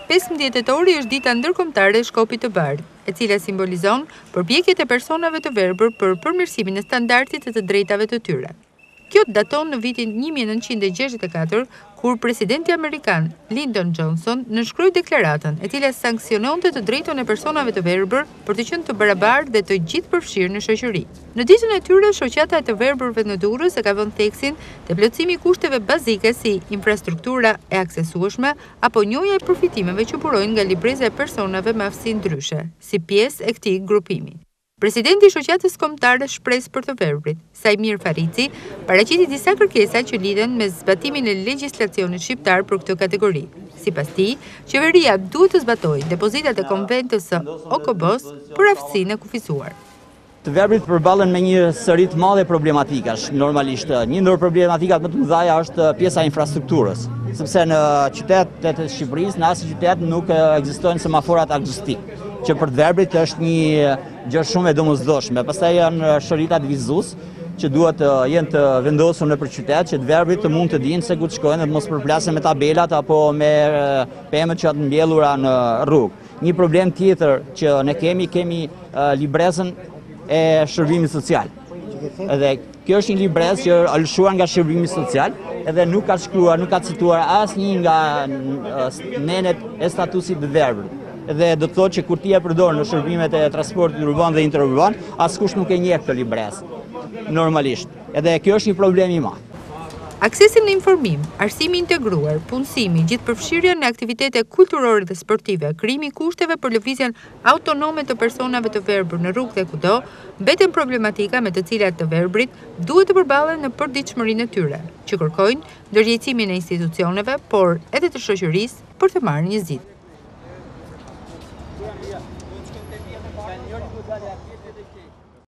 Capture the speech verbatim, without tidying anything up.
pesëmbëdhjetë tetori është dita ndërkombëtare e Shkopit të Bardhë, e cila simbolizon përpjekjet e personave të verbër për përmirësimin e standardit të drejtave të tyre. Kjo daton në vitin një mijë e nëntëqind e gjashtëdhjetë e katër, kur presidenti amerikan Lyndon Johnson nënshkroi deklaratën e cila sanksiononte të drejton e personave të verbër për të qenë të barabartë dhe të gjithë përfshirë në shoqëri. Në ditën e tyre, shoqata e të verbërve në Durrës e ka vënë theksin te plotësimi i kushteve bazike si infrastruktura e aksesueshme apo njohja e përfitimeve që burojnë nga libreza e personave me aftësi ndryshe, si pjesë e këtij grupimi. Presidenti i shoqatës kombëtare Shpresë për të Verbrit, Sajmir Farici, paraqiti disa kërkesa që lidhen me zbatimin e legjislacionit shqiptar për këtë kategori. Sipas tij, qeveria duhet të zbatojë depozitat e konventës së O K B-s për aftësinë e kufizuar. Të verbrit përballen me një sëri të madhe problematikash, normalisht. Një ndër problematikat më të mëdha është pjesa e infrastrukturës, sepse në qytetet e Shqipërisë, në asnjë qytet nuk ekzistojnë semaforat akustik, që për të verbrit është një gjë shumë e domosdoshme. Pastaj janë shëritat vizues që duhet të jenë të vendosur nëpër qytet, që të verbrit të mund të dinë se ku të shkojnë dhe të mos përplasen me tabelat apo me pemët që janë mbjellura në rrugë. Një problem tjetër që ne kemi, kemi librezën e shërbimit social. Edhe kjo është një librezë që është alshuar nga shërbimi social, edhe nuk ka shkruar, nuk ka cituar asnjë nga nenet e statusit të verbrit. Dhe do të thotë që kur ti e përdor në shërbimet e transportit urban dhe interurban, askush nuk e njeh këtë librezë, normalisht. Edhe kjo është një problem i madh. Aksesi në informim, arsimi integruar, punësimi, gjithëpërfshirja në aktivitete kulturore dhe sportive, krijimi i kushteve për lëvizjen autonome të personave të verbër në rrugë dhe kudo, mbeten problematika me të cilat të verbrit duhet të përballen në përditshmërinë e tyre, që kërkojnë ndërgjegjësimin e institucioneve, por edhe të shoqërisë për të marrë një zgjidhje. Ja, ja.